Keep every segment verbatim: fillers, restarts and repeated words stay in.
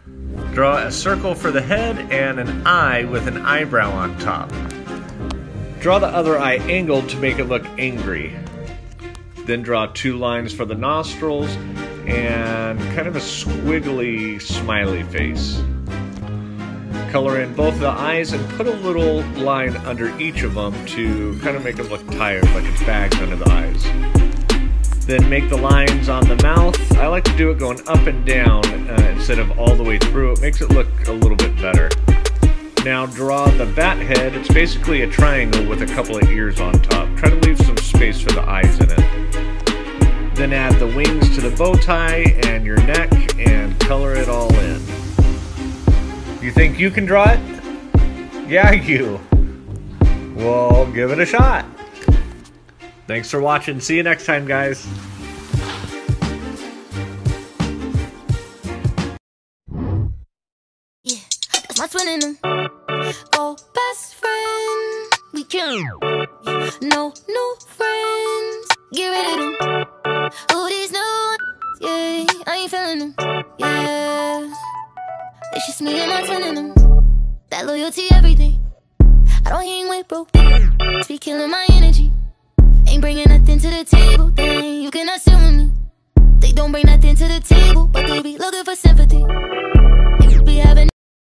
Draw a circle for the head and an eye with an eyebrow on top. Draw the other eye angled to make it look angry. Then draw two lines for the nostrils and kind of a squiggly smiley face. Color in both the eyes and put a little line under each of them to kind of make them look tired, like it's bagged under the eyes. Then make the lines on the mouth. I like to do it going up and down uh, instead of all the way through. It makes it look a little bit better. Now draw the bat head. It's basically a triangle with a couple of ears on top. Try to leave some space for the eyes in it. Then add the wings to the bow tie and your neck and color it all in. You think you can draw it? Yeah, you. Well, give it a shot. Thanks for watching. See you next time, guys. Yeah, that's my twin in them. Oh, best friend, we can. No, no friends, get rid of them. Oh, these new ones, yeah, I ain't feeling them. Yeah, it's just me and my twin in them. That loyalty every day. I don't hang with broke. Be killing my energy. Ain't bringing nothing to the table, then you cannot sit with me. They don't bring nothing to the table, but they be looking for sympathy. They be having.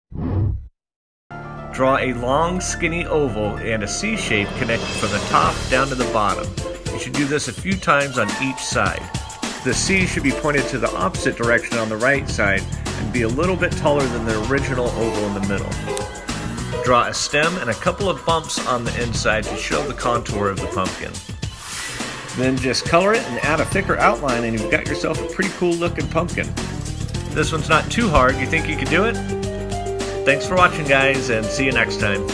Draw a long, skinny oval and a C shape connected from the top down to the bottom. You should do this a few times on each side. The C should be pointed to the opposite direction on the right side and be a little bit taller than the original oval in the middle. Draw a stem and a couple of bumps on the inside to show the contour of the pumpkin. Then just color it and add a thicker outline and you've got yourself a pretty cool looking pumpkin. This one's not too hard. You think you can do it? Thanks for watching, guys, and see you next time.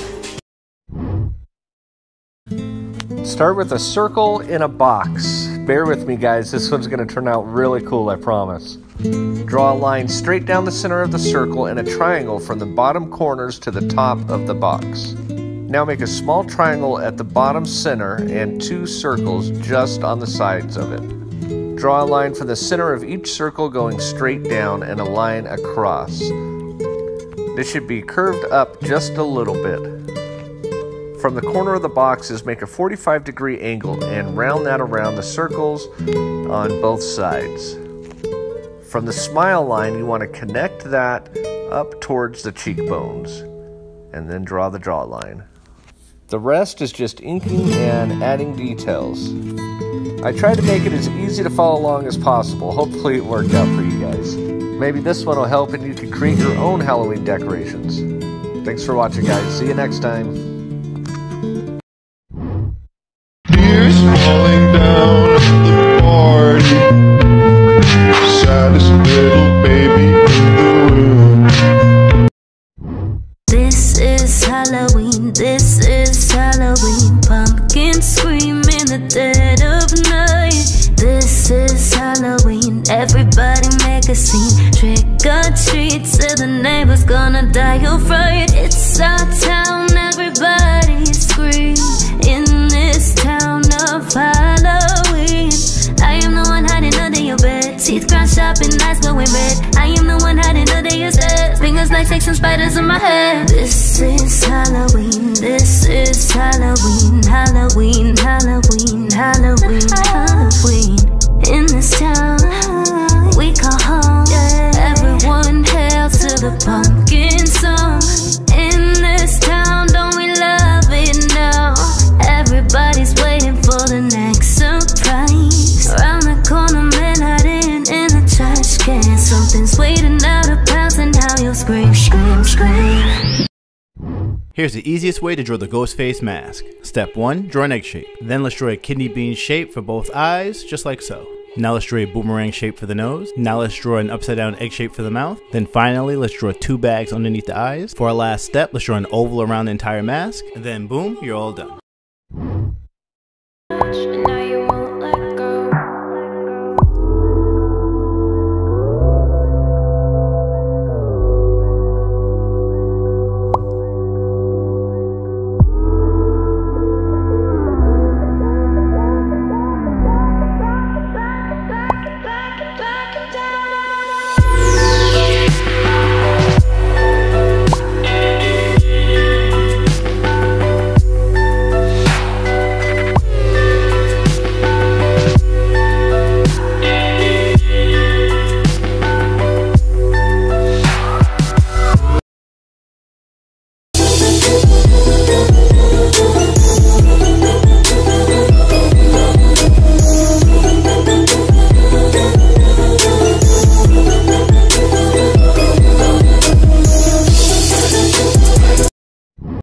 Start with a circle in a box. Bear with me, guys. This one's going to turn out really cool, I promise. Draw a line straight down the center of the circle and a triangle from the bottom corners to the top of the box. Now make a small triangle at the bottom center and two circles just on the sides of it. Draw a line from the center of each circle going straight down and a line across. This should be curved up just a little bit. From the corner of the boxes, make a forty-five degree angle and round that around the circles on both sides. From the smile line, you want to connect that up towards the cheekbones and then draw the draw line. The rest is just inking and adding details. I tried to make it as easy to follow along as possible. Hopefully it worked out for you guys. Maybe this one will help and you can create your own Halloween decorations. Thanks for watching, guys. See you next time. Tears falling down at the party. Saddest little baby in the room. This is Halloween, this is Halloween. Pumpkin scream in the dead of night. This is Halloween, everybody make a scene. Trick or treat, say the neighbor's gonna die of fright. It's our town, everybody scream. In this town of Halloween, I am the one hiding under your bed. Teeth ground sharp and eyes glowing red. I am the one hiding under your stairs. Fingers like snakes and spiders in my head. This is Halloween, this is Halloween. Halloween, Halloween, Halloween, Halloween. In this town we call home, everyone hail to the pumpkin song. In this town, don't we love it now? Everybody's waiting for the next surprise. Around the corner, men hiding in the trash can. Something's waiting out of bounds and now you'll scream, scream, scream. Here's the easiest way to draw the ghost face mask. Step one, draw an egg shape. Then let's draw a kidney bean shape for both eyes, just like so. Now let's draw a boomerang shape for the nose. Now let's draw an upside down egg shape for the mouth. Then finally, let's draw two bags underneath the eyes. For our last step, let's draw an oval around the entire mask. And then boom, you're all done.